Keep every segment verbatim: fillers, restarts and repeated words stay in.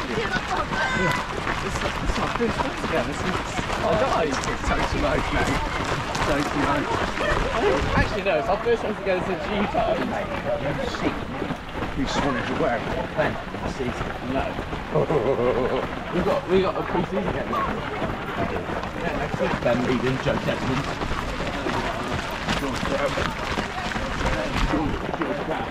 It's my first time together since I died. It's so smoke, mate. So smoke. Actually, no, it's our first time together since you died. Mate, you've seen who wanted to wear it then this season. No. we got we got a pre-season game now. Yeah, next week. Ben Regan, Joe Desmond. George Brown. George George Brown.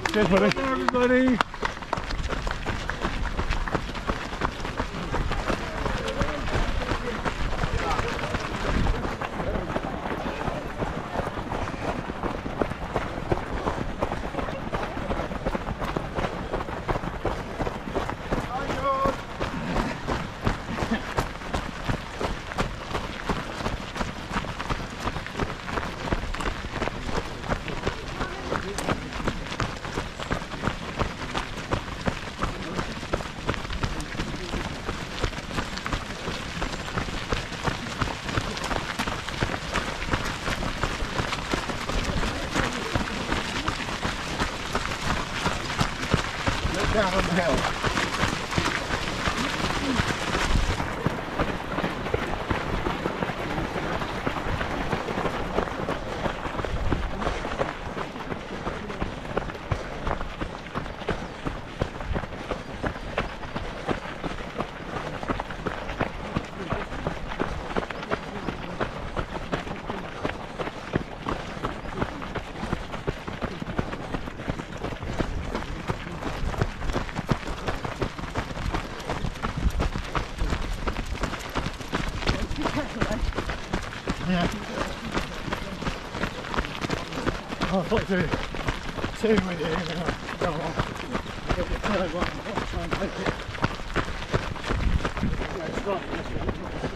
Cheers, buddy. Bye, everybody. Down on the hill. Yeah. Oh, I thought two, two with you, and then I'll go on. Get the third one, I'll try and take it. Yeah, it's right, this one.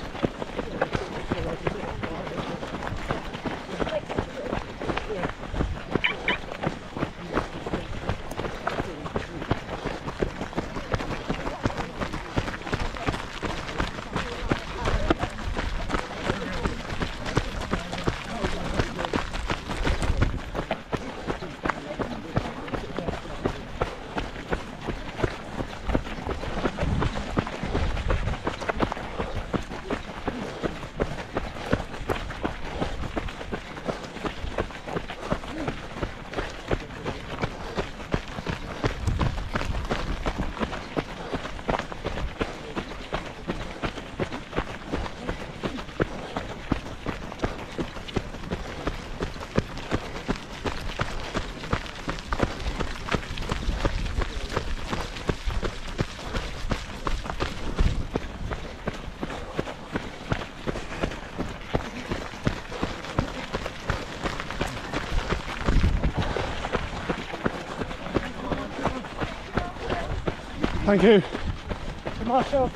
Thank you. Marshall.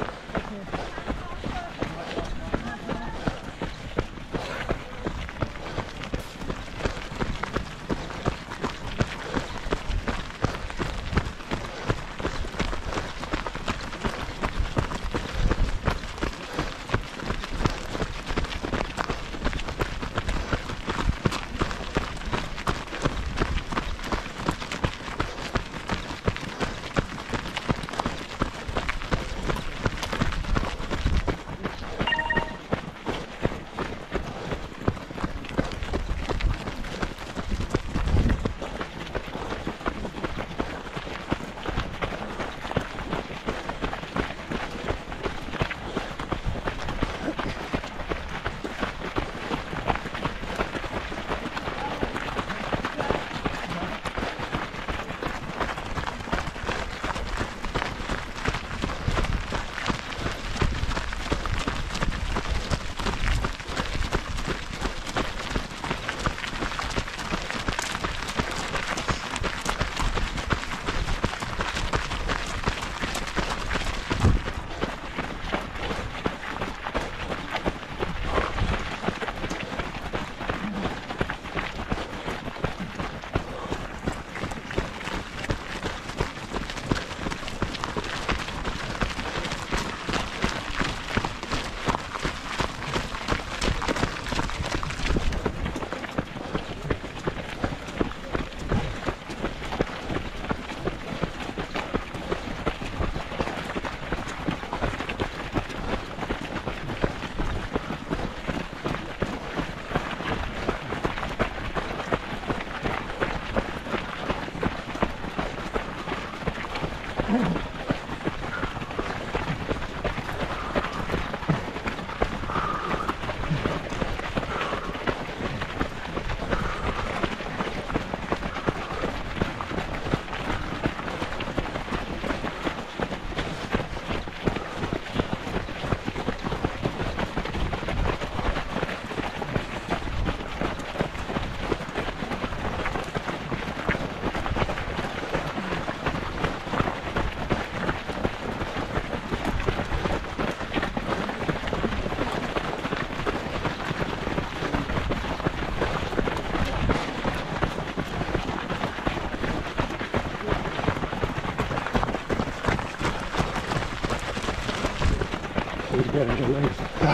get in your legs.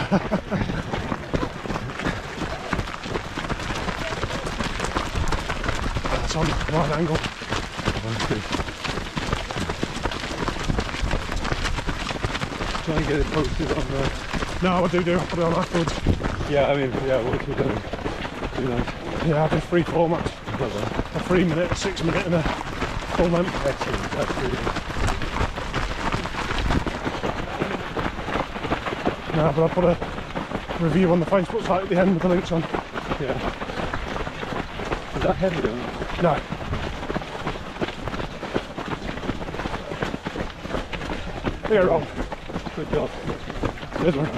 That's on the right angle. Try and get it posted on the... No, I do do, I put it on afterwards. Yeah, I mean, yeah, what you doing? Be nice. Yeah, I do three formats. A three minute, a six minute and a full length. Excellent, that's brilliant. No, but I put a review on the Facebook site at the end with the links on. Yeah. Is that heavy though? No. You're wrong. Good job. This one.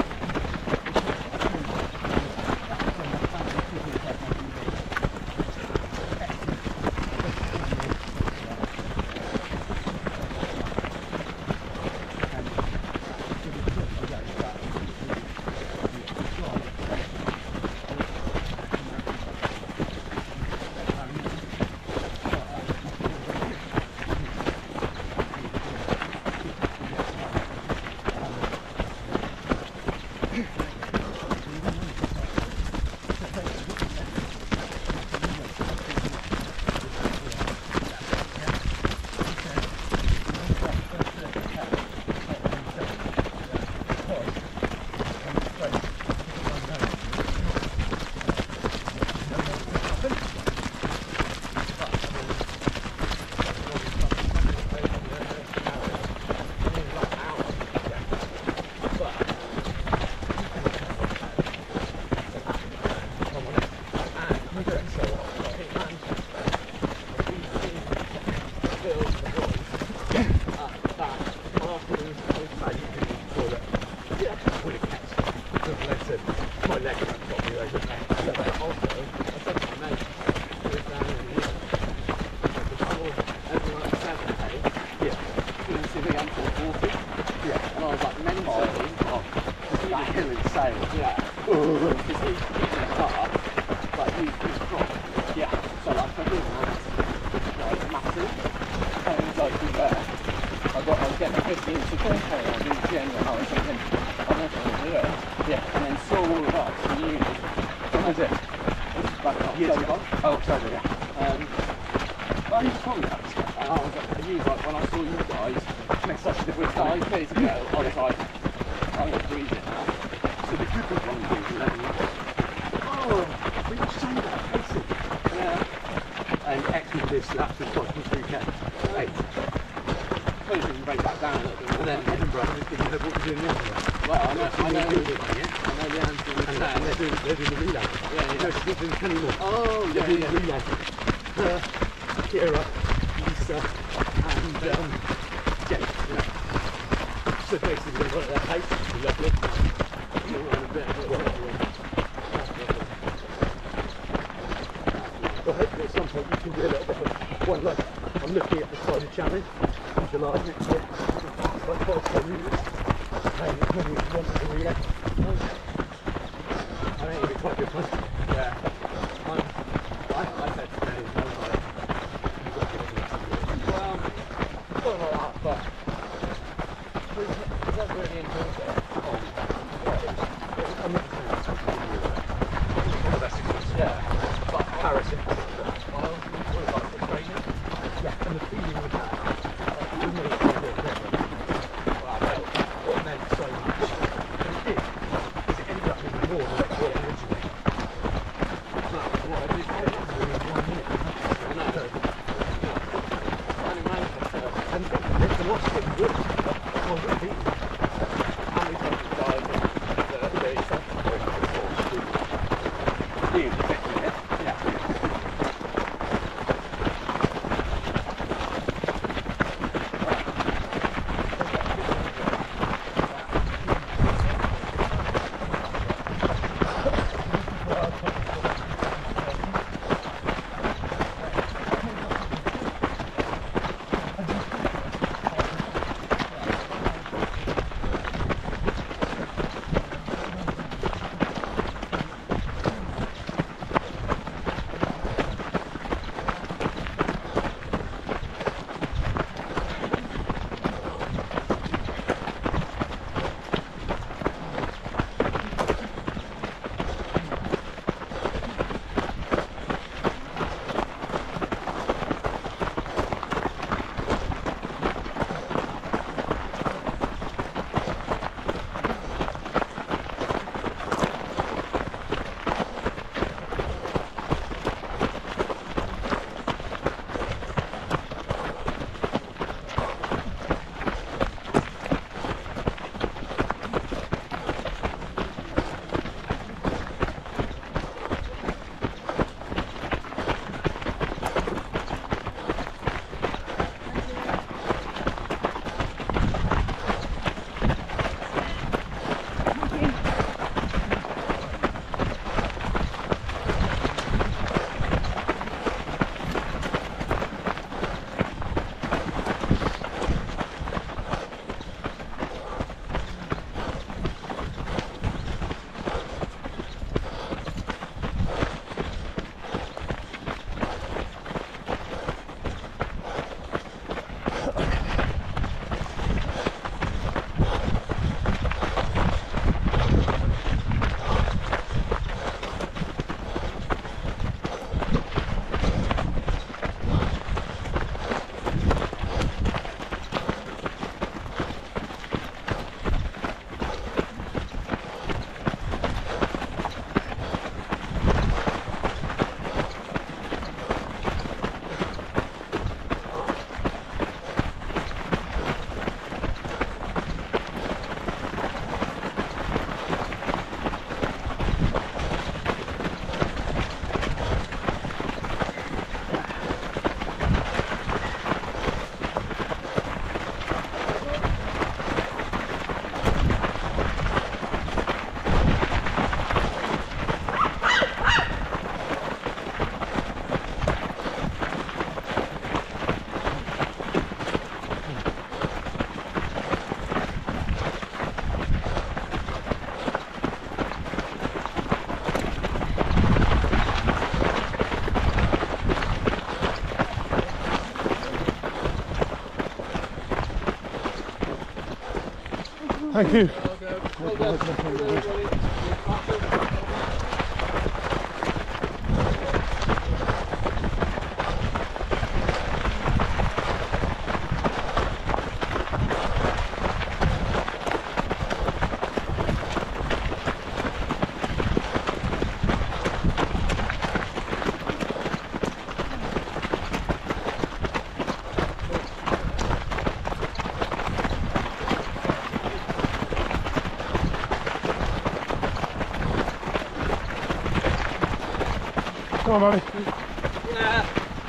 Thank you. Well done. Well done. Come on, buddy. Nah.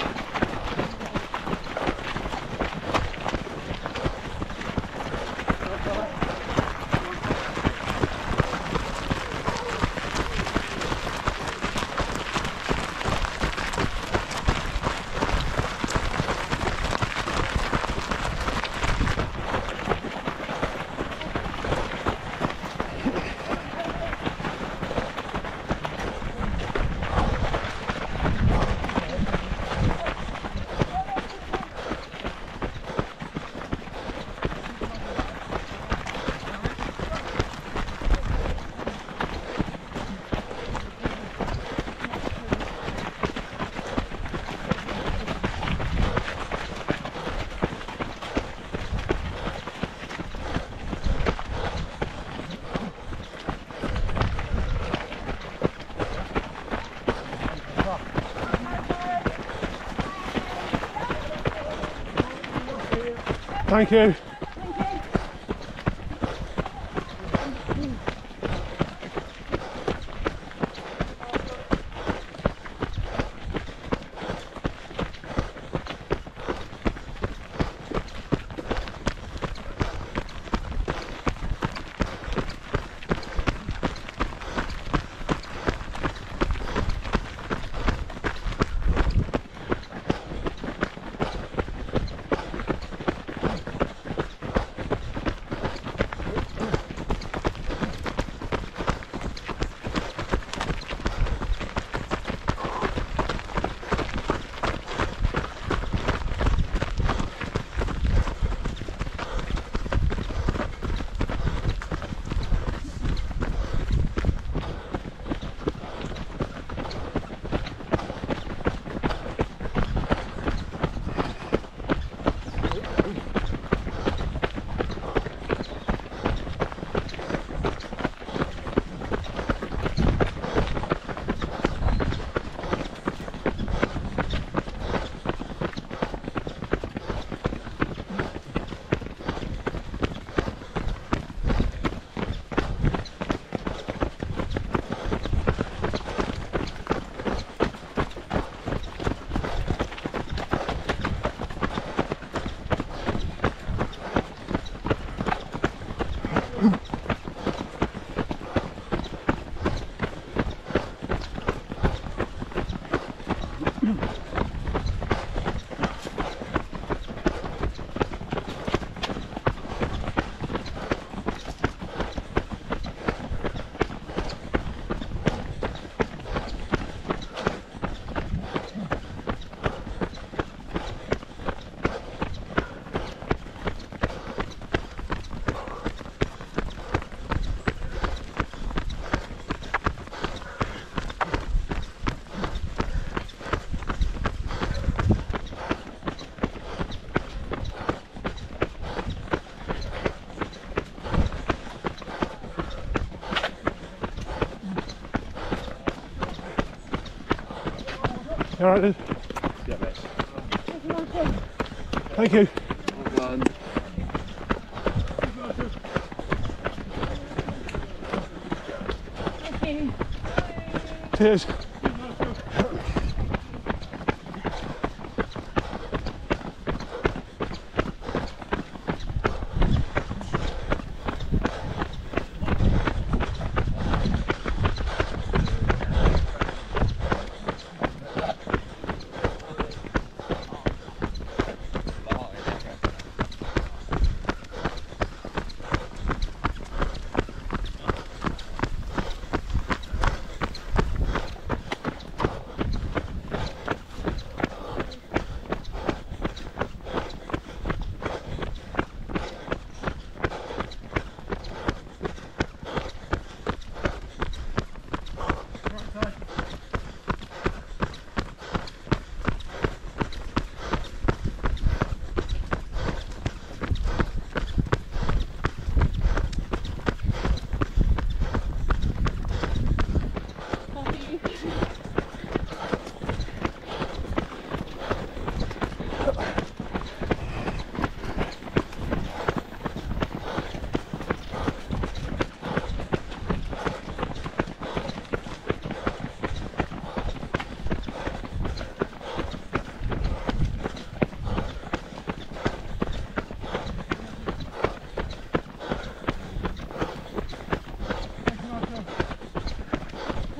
Thank you. You all right, Liz? Yeah, mate. Thank you. Well done. Thank you. Cheers.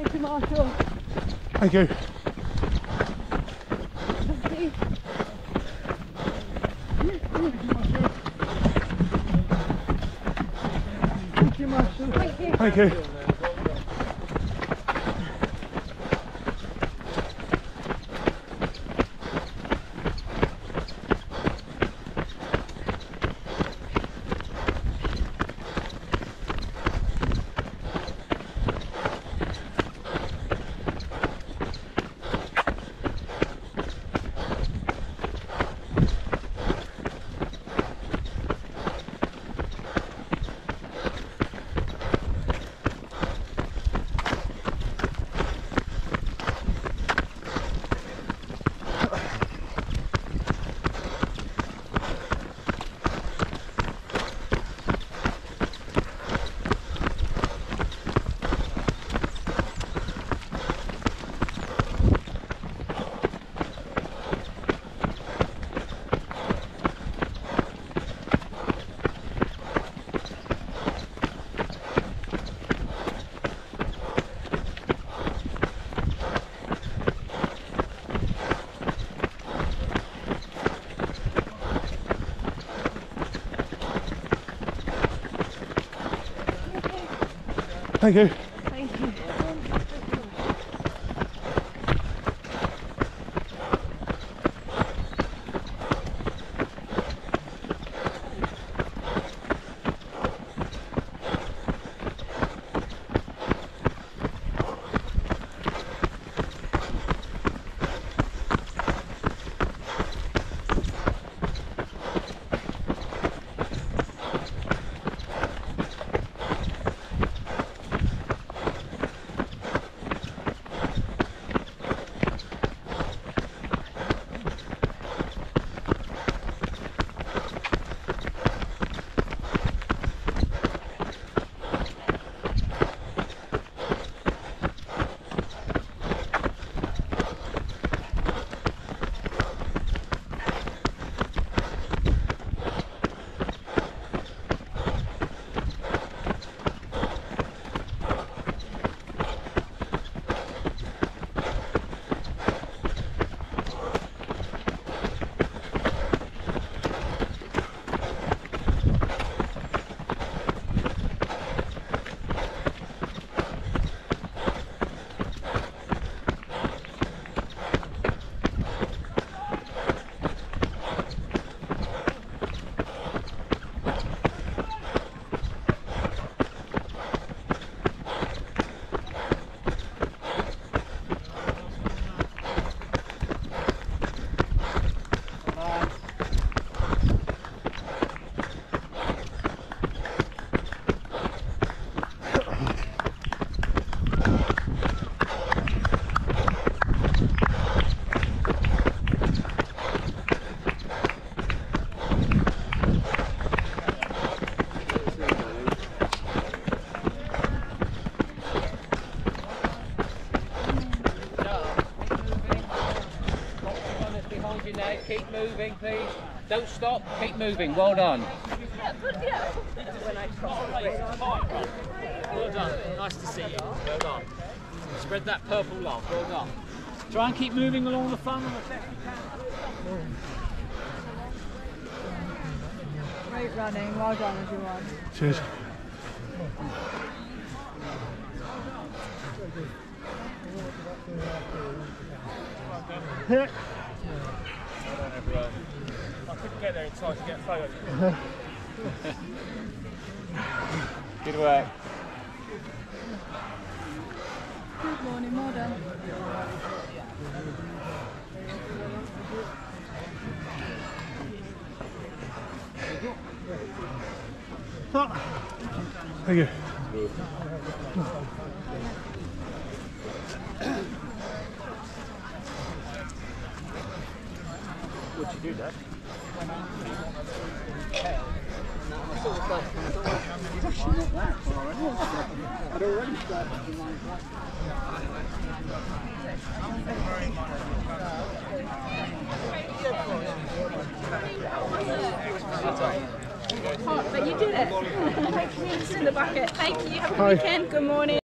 Thank you, Marshall. Thank you. Thank you. Thank you, Marshall. Thank you. Thank you. Thank you. Thank you. Keep moving, please. Don't stop. Keep moving. Well done. Well done. Nice to see you. Well done. Spread that purple love. Well done. Try and keep moving along the front of the best you can. Great running. Well done, everyone. Cheers. Yeah. I couldn't get there in time to get a photo. Good work. Good morning, well done. Thank you. What'd you do, Dad? It's actually not that far, is it? I'd already started to line back. Hot, but you did it. Thank you. Just in the bucket. Thank you. Have a good weekend. Good morning.